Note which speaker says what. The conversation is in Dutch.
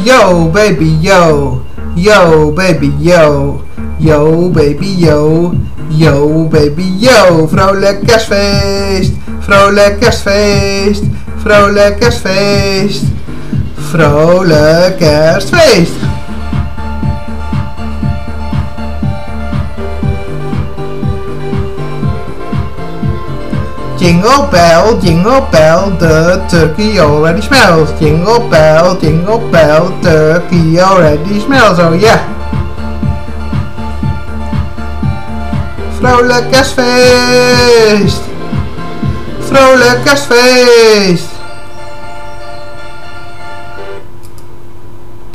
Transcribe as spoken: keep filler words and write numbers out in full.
Speaker 1: Yo baby yo, yo baby yo, yo baby yo, yo baby yo. Vrolijk kerstfeest, vrolijk kerstfeest, vrolijk kerstfeest, vrolijk kerstfeest. Jingle bell, jingle bell, the turkey already smells. Jingle bell, jingle bell, turkey already smells. Oh yeah. Vrolijk kerstfeest. Vrolijk kerstfeest.